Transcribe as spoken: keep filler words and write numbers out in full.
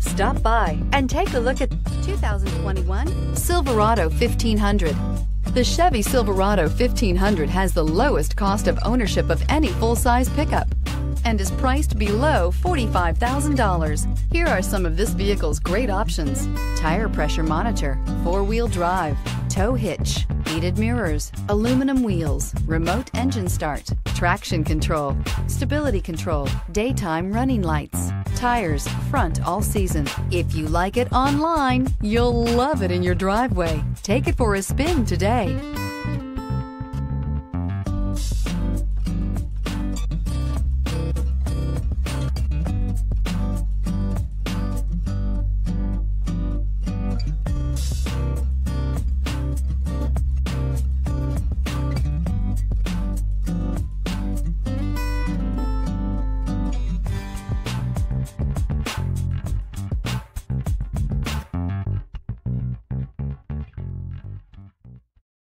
Stop by and take a look at two thousand twenty-one Silverado fifteen hundred. The Chevy Silverado fifteen hundred has the lowest cost of ownership of any full-size pickup and is priced below forty-five thousand dollars. Here are some of this vehicle's great options: tire pressure monitor, four-wheel drive, tow hitch, heated mirrors, aluminum wheels, remote engine start, traction control, stability control, daytime running lights, tires front all season. If you like it online, you'll love it in your driveway. Take it for a spin today.